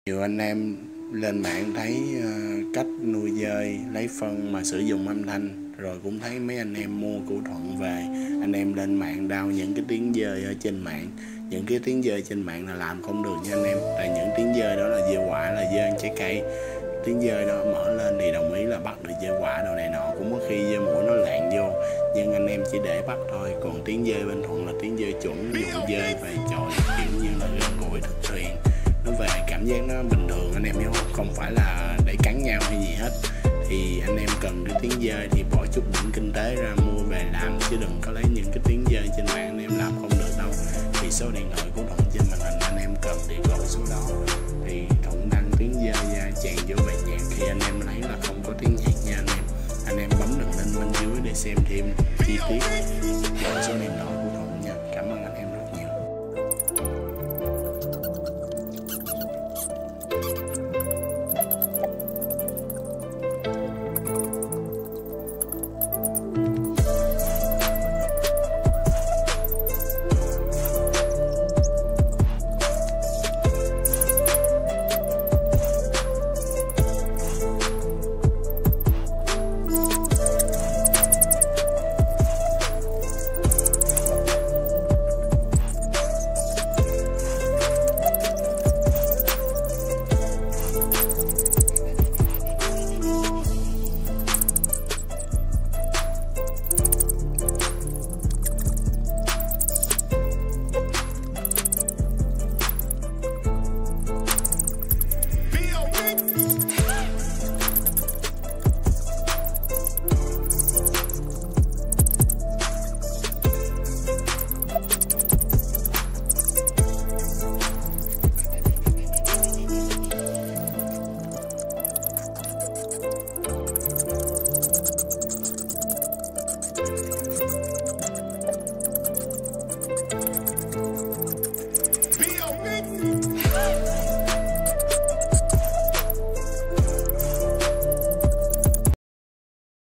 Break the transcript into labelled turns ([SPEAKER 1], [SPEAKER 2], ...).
[SPEAKER 1] Nhiều anh em lên mạng thấy cách nuôi dơi lấy phân mà sử dụng âm thanh, rồi cũng thấy mấy anh em mua củ thuận về. Anh em lên mạng đao những cái tiếng dơi ở trên mạng. Những cái tiếng dơi trên mạng là làm không được nha anh em. Tại những tiếng dơi đó là dơi quả, là dơi ăn trái cây. Tiếng dơi đó mở lên thì đồng ý là bắt được dơi quả đồ này nọ, cũng có khi dơi mũi nó lạng vô, nhưng anh em chỉ để bắt thôi. Còn tiếng dơi bên Thuận là tiếng dơi chuẩn, dùng dơi về chọi kiểu như là gần gũi thực thuyền, nó về cảm giác nó bình thường anh em hiểu không, không phải là để cắn nhau hay gì hết. Thì anh em cần cái tiếng dơi thì bỏ chút điểm kinh tế ra mua về làm, chứ đừng có lấy những cái tiếng dơi trên mạng anh em làm không được đâu. Thì số điện thoại của Thuận trên màn hình anh em cần thì gọi số đó, thì Thuận đăng tiếng dơi ra chèn vô bài nhạc. Khi anh em lấy là không có tiếng nhạc nha anh em. Anh em bấm đường link bên dưới để xem thêm chi tiết.